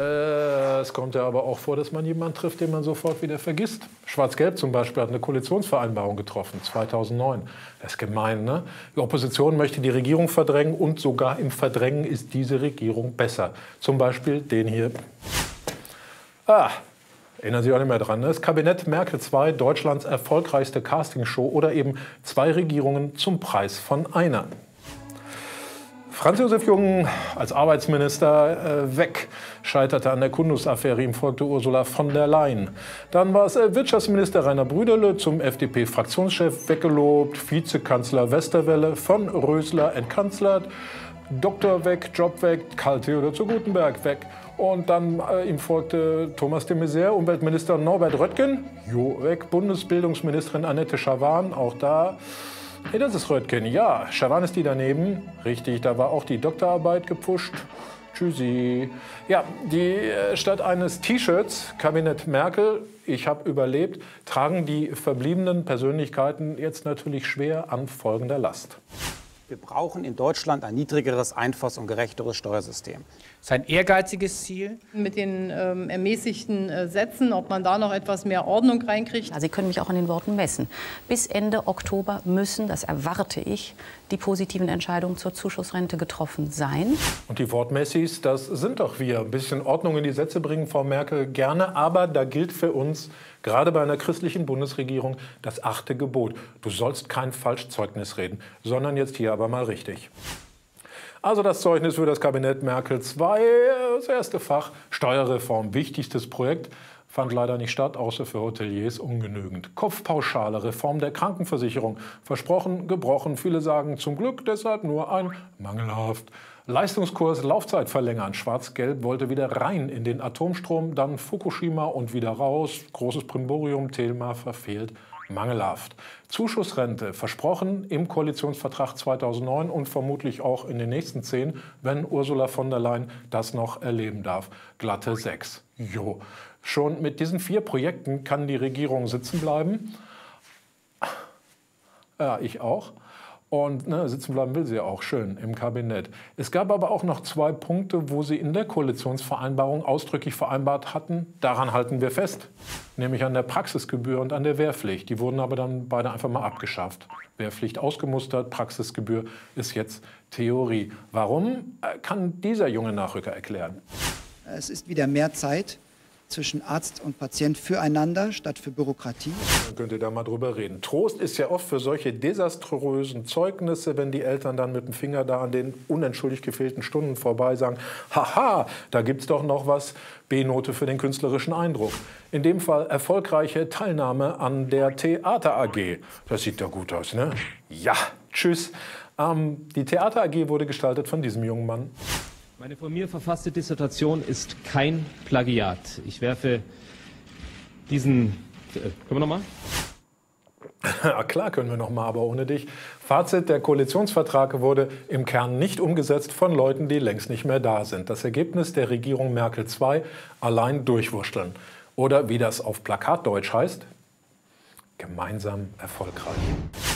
Es kommt ja aber auch vor, dass man jemanden trifft, den man sofort wieder vergisst. Schwarz-Gelb zum Beispiel hat eine Koalitionsvereinbarung getroffen, 2009. Das ist gemein, ne? Die Opposition möchte die Regierung verdrängen und sogar im Verdrängen ist diese Regierung besser. Zum Beispiel den hier. Erinnern Sie auch nicht mehr dran. Ne? Das Kabinett Merkel II, Deutschlands erfolgreichste Castingshow oder eben 2 Regierungen zum Preis von einer. Franz Josef Jung als Arbeitsminister weg, scheiterte an der Kundus-Affäre, ihm folgte Ursula von der Leyen. Dann war es Wirtschaftsminister Rainer Brüderle, zum FDP-Fraktionschef weggelobt, Vizekanzler Westerwelle, von Rösler entkanzlert, Doktor weg, Job weg, Karl Theodor zu Gutenberg weg. Und dann ihm folgte Thomas de Maizière, Umweltminister Norbert Röttgen, weg, Bundesbildungsministerin Annette Schavan, auch da. Hey, das ist Röttgen. Ja, Schavan ist die daneben. Richtig, da war auch die Doktorarbeit gepusht. Tschüssi. Ja, die statt eines T-Shirts, Kabinett Merkel, ich habe überlebt, tragen die verbliebenen Persönlichkeiten jetzt natürlich schwer an folgender Last. Wir brauchen in Deutschland ein niedrigeres, einfaches und gerechteres Steuersystem. Das ist ein ehrgeiziges Ziel. Mit den ermäßigten Sätzen, ob man da noch etwas mehr Ordnung reinkriegt. Also Sie können mich auch an den Worten messen. Bis Ende Oktober müssen, das erwarte ich, die positiven Entscheidungen zur Zuschussrente getroffen sein. Und die Wortmessis, das sind doch wir. Ein bisschen Ordnung in die Sätze bringen, Frau Merkel, gerne. Aber da gilt für uns, gerade bei einer christlichen Bundesregierung, das 8. Gebot. Du sollst kein Falschzeugnis reden, sondern jetzt hier aber mal richtig. Also das Zeugnis für das Kabinett Merkel II, das erste Fach, Steuerreform, wichtigstes Projekt, fand leider nicht statt, außer für Hoteliers ungenügend. Kopfpauschale, Reform der Krankenversicherung, versprochen, gebrochen, viele sagen zum Glück, deshalb nur ein mangelhaft. Leistungskurs, Laufzeit verlängern, Schwarz-Gelb wollte wieder rein in den Atomstrom, dann Fukushima und wieder raus, großes Brimborium, Thälma verfehlt. Mangelhaft. Zuschussrente versprochen im Koalitionsvertrag 2009 und vermutlich auch in den nächsten 10, wenn Ursula von der Leyen das noch erleben darf. Glatte 6. Jo. Schon mit diesen 4 Projekten kann die Regierung sitzen bleiben. Ja, ich auch. Und sitzen bleiben will sie ja auch schön im Kabinett. Es gab aber auch noch 2 Punkte, wo sie in der Koalitionsvereinbarung ausdrücklich vereinbart hatten, daran halten wir fest. Nämlich an der Praxisgebühr und an der Wehrpflicht. Die wurden aber dann beide einfach mal abgeschafft. Wehrpflicht ausgemustert, Praxisgebühr ist jetzt Theorie. Warum, kann dieser junge Nachrücker erklären. Es ist wieder mehr Zeit zwischen Arzt und Patient füreinander statt für Bürokratie. Dann könnt ihr da mal drüber reden. Trost ist ja oft für solche desaströsen Zeugnisse, wenn die Eltern dann mit dem Finger da an den unentschuldigt gefehlten Stunden vorbei sagen, haha, da gibt's doch noch was, B-Note für den künstlerischen Eindruck. In dem Fall erfolgreiche Teilnahme an der Theater AG. Das sieht doch gut aus, ne? Ja, tschüss. Die Theater AG wurde gestaltet von diesem jungen Mann. Meine von mir verfasste Dissertation ist kein Plagiat. Ich werfe diesen... Können wir nochmal? Ja, klar können wir nochmal, aber ohne dich. Fazit, der Koalitionsvertrag wurde im Kern nicht umgesetzt von Leuten, die längst nicht mehr da sind. Das Ergebnis der Regierung Merkel II, allein durchwurschteln. Oder wie das auf Plakatdeutsch heißt, gemeinsam erfolgreich.